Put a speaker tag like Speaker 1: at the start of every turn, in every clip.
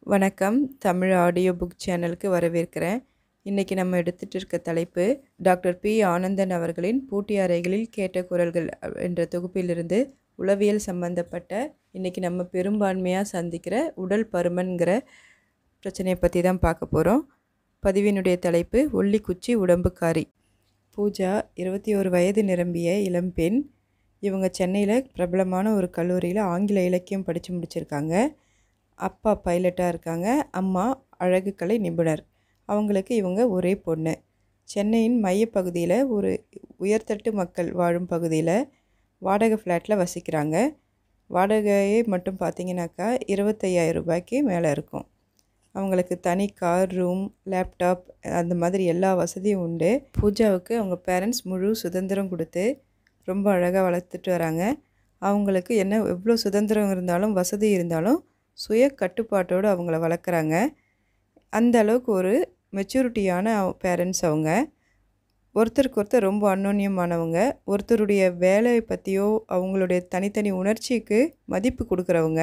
Speaker 1: வணக்கம். Tamil audio book சேனலுக்கு வரவேற்கிறேன். இன்றைக்கி நம்ம எடுத்துகிட்டு இருக்க தலைப்பு டாக்டர் பி. ஆனந்தன் அவர்களின் பூட்டி அறைகளில் கேட்ட குரல்கள் என்ற தொகுப்பிலிருந்து உளவியல் சம்பந்தப்பட்ட இன்றைக்கி நம்ம பெரும்பான்மையாக சந்திக்கிற உடல் பருமன்கிற பிரச்சனையை பற்றி தான் பார்க்க போகிறோம். பதிவினுடைய தலைப்பு ஒல்லிக்குச்சி உடம்புக்காரி. பூஜா 21 வயது நிரம்பிய இளம்பெண். இவங்க சென்னையில் பிரபலமான ஒரு கல்லூரியில் ஆங்கில இலக்கியம் படித்து முடிச்சிருக்காங்க. அப்பா பைலட்டாக இருக்காங்க, அம்மா அழகுக்கலை நிபுணர். அவங்களுக்கு இவங்க ஒரே பொண்ணு. சென்னையின் மையப்பகுதியில் ஒரு உயர்தட்டு மக்கள் வாழும் பகுதியில் வாடகை ஃப்ளாட்டில் வசிக்கிறாங்க. வாடகையே மட்டும் பார்த்திங்கனாக்கா 25,000 ரூபாய்க்கு மேலே இருக்கும். அவங்களுக்கு தனி கார், ரூம், லேப்டாப் அந்த மாதிரி எல்லா வசதியும் உண்டு. பூஜாவுக்கு அவங்க பேரண்ட்ஸ் முழு சுதந்திரம் கொடுத்து ரொம்ப அழகாக வளர்த்துட்டு வராங்க. அவங்களுக்கு எவ்வளோ சுதந்திரம் இருந்தாலும் வசதி இருந்தாலும் சுய கட்டுப்பாட்டோடு அவங்கள வளர்க்குறாங்க. அந்த அளவுக்கு ஒரு மெச்சூரிட்டியான பேரண்ட்ஸ் அவங்க. ஒருத்தருக்கு ஒருத்தர் ரொம்ப அந்யோன்யமானவங்க. ஒருத்தருடைய வேலையை பற்றியோ அவங்களுடைய தனித்தனி உணர்ச்சிக்கு மதிப்பு கொடுக்குறவங்க.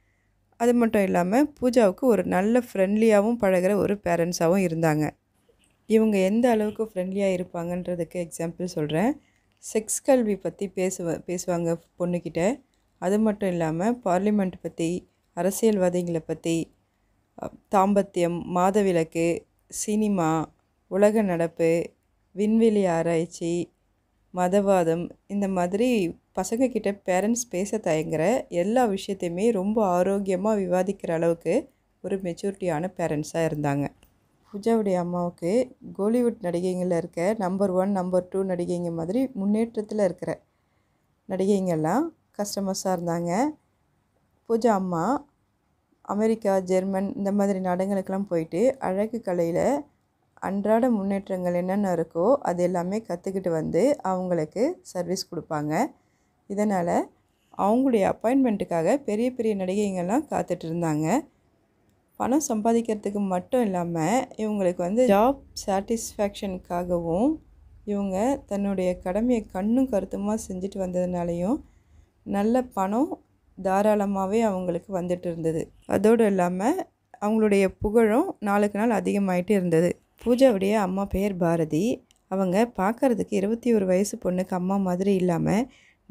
Speaker 1: அது மட்டும் இல்லாமல் பூஜாவுக்கு ஒரு நல்ல ஃப்ரெண்ட்லியாகவும் பழகிற ஒரு பேரண்ட்ஸாகவும் இருந்தாங்க. இவங்க எந்த அளவுக்கு ஃப்ரெண்ட்லியாக இருப்பாங்கன்றதுக்கு எக்ஸாம்பிள் சொல்கிறேன். செக்ஸ் கல்வி பற்றி பேசுவாங்க பொண்ணுக்கிட்ட. அது மட்டும் இல்லாமல் பார்லிமெண்ட் பற்றி, அரசியல்வாதிகளை பற்றி, தாம்பத்தியம், மாதவிலக்கு, சினிமா, உலக நடப்பு, விண்வெளி ஆராய்ச்சி, மதவாதம், இந்த மாதிரி பசங்கக்கிட்ட பேரண்ட்ஸ் பேச தயங்குற எல்லா விஷயத்தையுமே ரொம்ப ஆரோக்கியமாக விவாதிக்கிற அளவுக்கு ஒரு மெச்சூரிட்டியான பேரண்ட்ஸாக இருந்தாங்க. பூஜாவுடைய அம்மாவுக்கு கோலிவுட் நடிகைங்களில் இருக்க நம்பர் 1, நம்பர் 2 நடிகைங்க மாதிரி முன்னேற்றத்தில் இருக்கிற நடிகைங்கள்லாம் கஸ்டமர்ஸாக இருந்தாங்க. பூஜா அம்மா அமெரிக்கா, ஜெர்மன் இந்த மாதிரி நாடுகளுக்கெல்லாம் போயிட்டு அழகு கலையில் அன்றாட முன்னேற்றங்கள் என்னென்ன இருக்கோ அது எல்லாமே கற்றுக்கிட்டு வந்து அவங்களுக்கு சர்வீஸ் கொடுப்பாங்க. இதனால் அவங்களுடைய அப்பாயின்மெண்ட்டுக்காக பெரிய பெரிய நடிகைங்கள்லாம் காத்துட்டு இருந்தாங்க. பணம் சம்பாதிக்கிறதுக்கு மட்டும் இல்லாமல் இவங்களுக்கு ஜாப் சாட்டிஸ்ஃபேக்ஷனுக்காகவும் இவங்க தன்னுடைய கடமையை கண்ணும் கருத்துமாக செஞ்சுட்டு வந்ததுனாலையும் நல்ல பணம் தாராளமாகவே அவங்களுக்கு வந்துட்டு இருந்தது. அதோடு இல்லாமல் அவங்களுடைய புகழும் நாளுக்கு நாள் அதிகமாகிட்டு இருந்தது. பூஜாவுடைய அம்மா பேர் பாரதி. அவங்க பார்க்குறதுக்கு 21 வயசு பொண்ணுக்கு அம்மா மாதிரி இல்லாமல்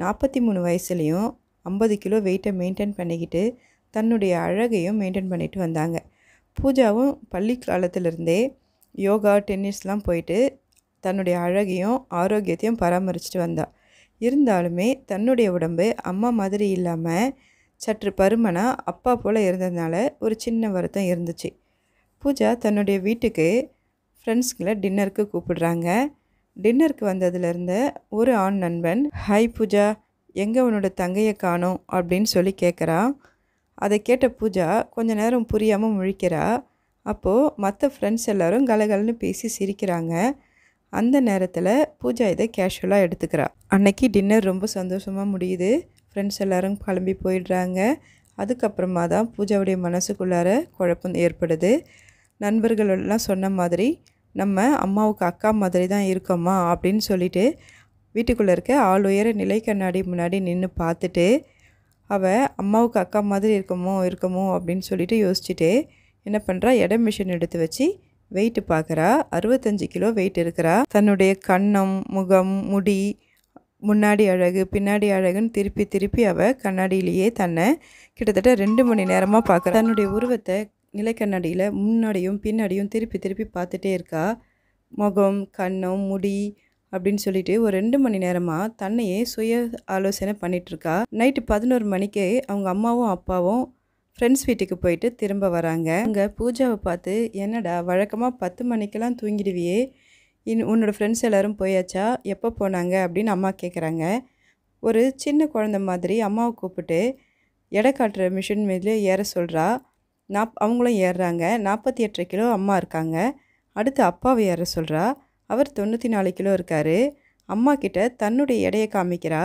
Speaker 1: 43 வயசுலேயும் 50 கிலோ வெயிட்டை மெயின்டைன் பண்ணிக்கிட்டு தன்னுடைய அழகையும் மெயின்டைன் பண்ணிட்டு வந்தாங்க. பூஜாவும் பள்ளி காலத்திலிருந்தே யோகா, டென்னிஸ்லாம் போயிட்டு தன்னுடைய அழகையும் ஆரோக்கியத்தையும் பராமரிச்சுட்டு வந்தாள். இருந்தாலுமே தன்னுடைய உடம்பு அம்மா மாதிரி இல்லாமல் சற்று பருமனாக அப்பா போல் இருந்ததுனால ஒரு சின்ன வருத்தம் இருந்துச்சு. பூஜா தன்னுடைய வீட்டுக்கு ஃப்ரெண்ட்ஸ்களை டின்னருக்கு கூப்பிடுறாங்க. டின்னருக்கு வந்ததுலேருந்து ஒரு ஆண் நண்பன், ஹாய் பூஜா, எங்கே உன்னோட தங்கையை காணோம் அப்படின்னு சொல்லி கேட்குறான். அதை கேட்ட பூஜா கொஞ்ச நேரம் புரியாமல் முழிக்கிறா. அப்போது மற்ற ஃப்ரெண்ட்ஸ் எல்லோரும் கலகலன்னு பேசி சிரிக்கிறாங்க. அந்த நேரத்தில் பூஜா இதை கேஷுவலாக எடுத்துக்கிறா. அன்னைக்கு டின்னர் ரொம்ப சந்தோஷமாக முடியுது. ஃப்ரெண்ட்ஸ் எல்லோரும் கிளம்பி போயிடுறாங்க. அதுக்கப்புறமா தான் பூஜாவுடைய மனசுக்குள்ளார குழப்பம் ஏற்படுது. நண்பர்களெல்லாம் சொன்ன மாதிரி நம்ம அம்மாவுக்கு அக்கா மாதிரி தான் இருக்கோமா அப்படின்னு சொல்லிட்டு வீட்டுக்குள்ளே இருக்க ஆள் உயர நிலை கண்ணாடி முன்னாடி நின்று பார்த்துட்டு அவள் அம்மாவுக்கு அக்கா மாதிரி இருக்கமோ அப்படின்னு சொல்லிட்டு யோசிச்சுட்டு என்ன பண்ணுறா, எடை மிஷின் எடுத்து வச்சு வெயிட்டு பார்க்குறா. 65 கிலோ வெயிட் இருக்கிறா. தன்னுடைய கன்னம், முகம், முடி, முன்னாடி அழகு, பின்னாடி அழகுன்னு திருப்பி திருப்பி அவள் கண்ணாடியிலேயே தன்னை கிட்டத்தட்ட 2 மணி நேரமாக பார்க்குறா. தன்னுடைய உருவத்தை நிலை கண்ணாடியில் முன்னாடியும் பின்னாடியும் திருப்பி திருப்பி பார்த்துட்டே இருக்கா. முகம், கன்னம், முடி அப்படின்னு சொல்லிட்டு ஒரு 2 மணி நேரமாக தன்னையே சுய ஆலோசனை பண்ணிகிட்ருக்கா. நைட்டு 11 மணிக்கு அவங்க அம்மாவும் அப்பாவும் ஃப்ரெண்ட்ஸ் வீட்டுக்கு போயிட்டு திரும்ப வராங்க. அங்கே பூஜாவை பார்த்து, என்னடா வழக்கமாக 10 மணிக்கெல்லாம் தூங்கிடுவியே, உன்னோட ஃப்ரெண்ட்ஸ் எல்லோரும் போயாச்சா, எப்போ போனாங்க அப்படின்னு அம்மா கேட்குறாங்க. ஒரு சின்ன குழந்த மாதிரி அம்மாவை கூப்பிட்டு எடை காட்டுற மிஷின் மீது ஏற சொல்கிறா. அவங்களும் ஏறுறாங்க. 48 கிலோ அம்மா இருக்காங்க. அடுத்து அப்பாவை ஏற சொல்கிறா. அவர் 94 கிலோ இருக்கார். அம்மா கிட்ட தன்னுடைய எடையை காமிக்கிறா.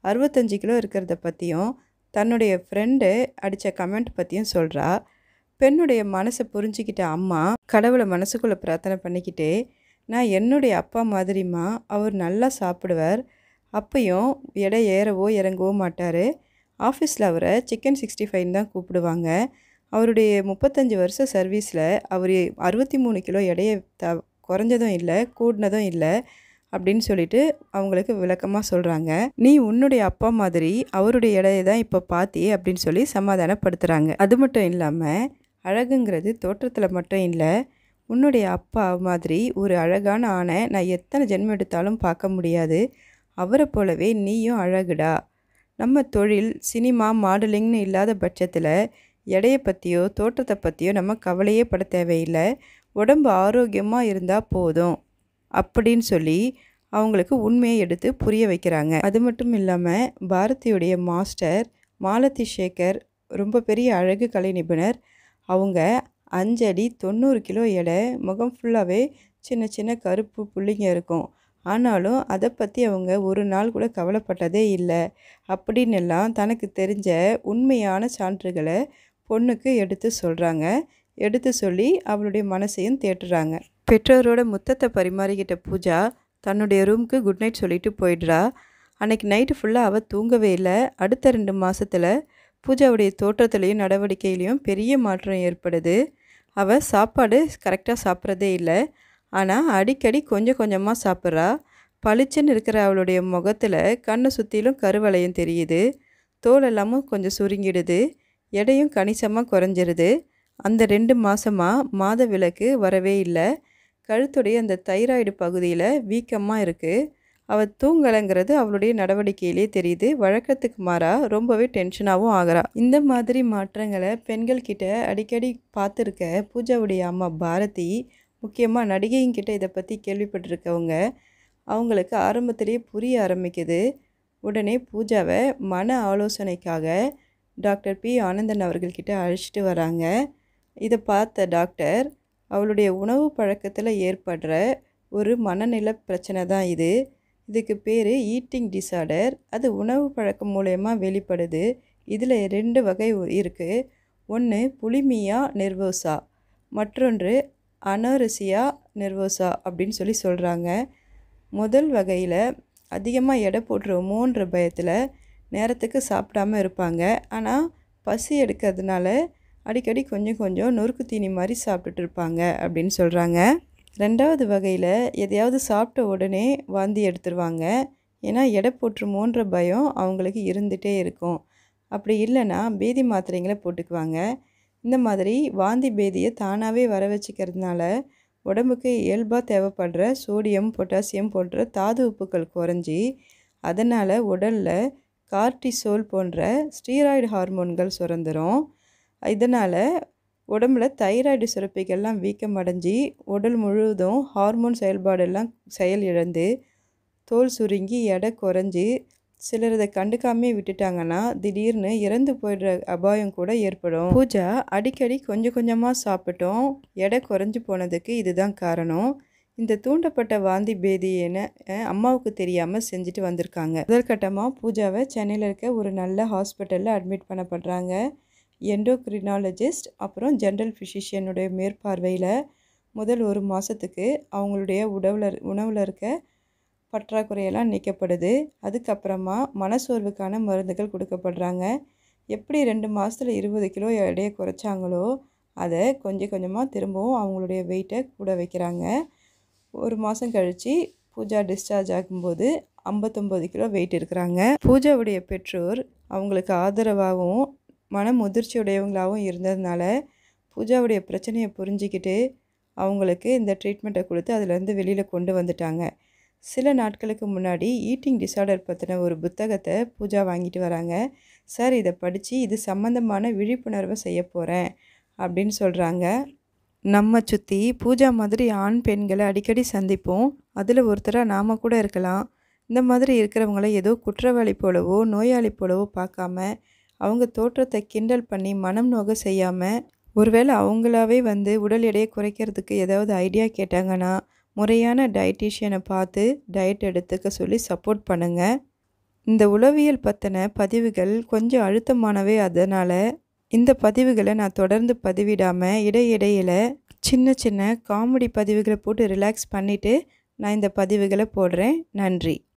Speaker 1: 65 கிலோ இருக்கிறத பற்றியும் தன்னுடைய ஃப்ரெண்டு அடித்த கமெண்ட் பற்றியும் சொல்கிறா. பெண்ணுடைய மனசை புரிஞ்சிக்கிட்ட அம்மா கடவுளை மனசுக்குள்ளே பிரார்த்தனை பண்ணிக்கிட்டே, நான் என்னுடைய அப்பா மாதிரிம்மா, அவர் நல்லா சாப்பிடுவார், அப்பையும் எடை ஏறவோ இறங்கவோ மாட்டார், ஆஃபீஸில் அவரை சிக்கன் 65 தான் கூப்பிடுவாங்க, அவருடைய 35 வருஷ சர்வீஸில் அவர் 63 கிலோ எடையை குறைஞ்சதும் இல்லை, கூடினதும் இல்லை அப்படின்னு சொல்லிட்டு அவங்களுக்கு விளக்கமாக சொல்கிறாங்க. நீ உன்னுடைய அப்பா மாதிரி அவருடைய எடையை தான் இப்போ பார்த்தியே அப்படின்னு சொல்லி சமாதானப்படுத்துகிறாங்க. அது மட்டும் இல்லாமல் அழகுங்கிறது தோற்றத்தில் மட்டும் இல்லை, உன்னுடைய அப்பா மாதிரி ஒரு அழகான ஆணை நான் எத்தனை ஜென்மம் எடுத்தாலும் பார்க்க முடியாது. அவரை போலவே நீயும் அழகுடா. நம்ம தொழில் சினிமா மாடலிங்னு இல்லாத பட்சத்தில் எடையை பற்றியோ தோற்றத்தை பற்றியோ நம்ம கவலையே பட தேவையில்லை. உடம்பு ஆரோக்கியமாக இருந்தால் போதும் அப்படின்னு சொல்லி அவங்களுக்கு உண்மையை எடுத்து புரிய வைக்கிறாங்க. அது மட்டும் இல்லாமல் பாரதியுடைய மாஸ்டர் மாலதி சேகர் ரொம்ப பெரிய அழகு கலை நிபுணர். அவங்க 5 அடி 90 கிலோ எடை, முகம் ஃபுல்லாகவே சின்ன சின்ன கருப்பு புள்ளிங்க இருக்கும். ஆனாலும் அதை பற்றி அவங்க ஒரு நாள் கூட கவலைப்பட்டதே இல்லை அப்படின்னு எல்லாம் தனக்கு தெரிஞ்ச உண்மையான சான்றுகளை பொண்ணுக்கு எடுத்து சொல்கிறாங்க. எடுத்து சொல்லி அவளுடைய மனசையும் தேட்டுறாங்க. பெற்றோரோட முத்தத்தை பரிமாறிக்கிட்ட பூஜா தன்னுடைய ரூமுக்கு குட் நைட் சொல்லிட்டு போயிடுறா. அன்றைக்கி நைட்டு ஃபுல்லாக அவள் தூங்கவே இல்லை. அடுத்த 2 மாதத்தில் பூஜாவுடைய தோற்றத்துலேயும் நடவடிக்கையிலையும் பெரிய மாற்றம் ஏற்படுது. அவள் சாப்பாடு கரெக்டாக சாப்பிட்றதே இல்லை, ஆனால் அடிக்கடி கொஞ்சம் கொஞ்சமாக சாப்பிட்றா. பளிச்சுன்னு இருக்கிற அவளுடைய முகத்தில் கண்ணை சுற்றிலும் கருவளையம் தெரியுது. தோல் எல்லாமும் கொஞ்சம் சுருங்கிடுது. எடையும் கணிசமாக குறைஞ்சிருது. அந்த 2 மாதமாக மாத விலக்கு வரவே இல்லை. கழுத்துடைய அந்த தைராய்டு பகுதியில் வீக்கமாக இருக்குது. அவள் தூங்கலைங்கிறது அவளுடைய நடவடிக்கையிலே தெரியுது. வழக்கத்துக்கு மாறாக ரொம்பவே டென்ஷனாகவும் ஆகிறா. இந்த மாதிரி மாற்றங்களை பெண்கள்கிட்ட அடிக்கடி பார்த்துருக்க பூஜாவுடைய அம்மா பாரதி, முக்கியமாக நடிகைங்கிட்ட இதை பற்றி கேள்விப்பட்டிருக்கவங்க, அவங்களுக்கு ஆரம்பத்திலேயே புரிய ஆரம்பிக்குது. உடனே பூஜாவை மன ஆலோசனைக்காக டாக்டர் பி ஆனந்தன் அவர்கள்கிட்ட அழைச்சிட்டு வராங்க. இதை பார்த்த டாக்டர், அவளுடைய உணவு பழக்கத்தில் ஏற்படுற ஒரு மனநில பிரச்சனை தான் இது. இதுக்கு பேர் ஈட்டிங் டிஸார்டர். அது உணவு பழக்கம் மூலயமா வெளிப்படுது. இதில் 2 வகை இருக்குது. ஒன்று புலிமியா நெர்வோசா, மற்றொன்று அனோரெசியா நெர்வோசா அப்படின்னு சொல்லி சொல்கிறாங்க. முதல் வகையில் அதிகமாக எடை போட்டுருவோமோன்ற பயத்தில் நேரத்துக்கு சாப்பிடாமல் இருப்பாங்க. ஆனால் பசி எடுக்கிறதுனால அடிக்கடி கொஞ்சம் கொஞ்சம் நொறுக்கு தீனி மாதிரி சாப்பிட்டுட்டு இருப்பாங்க அப்படின்னு சொல்கிறாங்க. 2வது வகையில் எதையாவது சாப்பிட்ட உடனே வாந்தி எடுத்துருவாங்க. ஏன்னா எடை போட்டுருமோன்ற பயம் அவங்களுக்கு இருந்துகிட்டே இருக்கும். அப்படி இல்லைன்னா பேதி மாத்திரைங்களை போட்டுக்குவாங்க. இந்த மாதிரி வாந்தி பேதியை தானாகவே வர வச்சுக்கிறதுனால உடம்புக்கு இயல்பாக தேவைப்படுற சோடியம் பொட்டாசியம் போன்ற தாது உப்புக்கள் குறைஞ்சி, அதனால் உடலில் கார்டிசோல் போன்ற ஸ்டீராய்டு ஹார்மோன்கள் சுரந்துடும். இதனால் உடம்புல தைராய்டு சுரப்பிகள்லாம் வீக்கம் அடைஞ்சி உடல் முழுவதும் ஹார்மோன் செயல்பாடெல்லாம் செயல் இழந்து தோல் சுருங்கி எடை குறைஞ்சி, சிலர் இதை கண்டுக்காமே விட்டுட்டாங்கன்னா திடீர்னு இறந்து போயிடுற அபாயம் கூட ஏற்படும். பூஜா அடிக்கடி கொஞ்சம் கொஞ்சமாக சாப்பிட்டோம் எடை குறைஞ்சி போனதுக்கு இதுதான் காரணம். இந்த தூண்டப்பட்ட வாந்தி பேதின்னு அம்மாவுக்கு தெரியாமல் செஞ்சுட்டு வந்திருக்காங்க. முதற்கட்டமாக பூஜாவை சென்னையில் இருக்க ஒரு நல்ல ஹாஸ்பிட்டலில் அட்மிட் பண்ணப்படுறாங்க. எண்டோக்ரினாலஜிஸ்ட் அப்புறம் ஜென்ரல் ஃபிசிஷியனுடைய மேற்பார்வையில் முதல் 1 மாதத்துக்கு அவங்களுடைய உணவில் இருக்க பற்றாக்குறையெல்லாம் நீக்கப்படுது. அதுக்கப்புறமா மனசோர்வுக்கான மருந்துகள் கொடுக்கப்படுறாங்க. எப்படி 2 மாதத்தில் 20 கிலோ எடையை குறைச்சாங்களோ அதை கொஞ்சம் கொஞ்சமாக திரும்பவும் அவங்களுடைய வெயிட்டை கூட வைக்கிறாங்க. 1 மாதம் கழித்து பூஜா டிஸ்சார்ஜ் ஆகும்போது 59 கிலோ வெயிட் இருக்கிறாங்க. பூஜாவுடைய பெற்றோர் அவங்களுக்கு ஆதரவாகவும் மன முதிர்ச்சியுடையவங்களாகவும் இருந்ததுனால பூஜாவுடைய பிரச்சனையை புரிஞ்சிக்கிட்டு அவங்களுக்கு இந்த ட்ரீட்மெண்ட்டை கொடுத்து அதிலேருந்து வெளியில் கொண்டு வந்துட்டாங்க. சில நாட்களுக்கு முன்னாடி ஈட்டிங் டிஸார்டர் பற்றின ஒரு புத்தகத்தை பூஜா வாங்கிட்டு வராங்க. சார், இதை படித்து இது சம்மந்தமான விழிப்புணர்வை செய்ய போகிறேன் அப்படின்னு சொல்கிறாங்க. நம்ம சுற்றி பூஜா மாதிரி ஆண் பெண்களை அடிக்கடி சந்திப்போம். அதில் ஒருத்தராக நாம் கூட இருக்கலாம். இந்த மாதிரி இருக்கிறவங்கள ஏதோ குற்றவாளி போலவோ நோயாளி போலவோ பார்க்காம, அவங்க தோற்றத்தை கிண்டல் பண்ணி மனம் நோக செய்யாமல், ஒருவேளை அவங்களாவே வந்து உடல் எடையை குறைக்கிறதுக்கு ஏதாவது ஐடியா கேட்டாங்கன்னா முறையான டயட்டீஷியனை பார்த்து டயட் எடுத்துக்க சொல்லி சப்போர்ட் பண்ணுங்கள். இந்த உளவியல் பற்றின பதிவுகள் கொஞ்சம் அழுத்தமானவே. அதனால் இந்த பதிவுகளை நான் தொடர்ந்து பதிவிடாமல் இடையிடையில் சின்ன சின்ன காமெடி பதிவுகளை போட்டு ரிலாக்ஸ் பண்ணிவிட்டு நான் இந்த பதிவுகளை போடுறேன். நன்றி.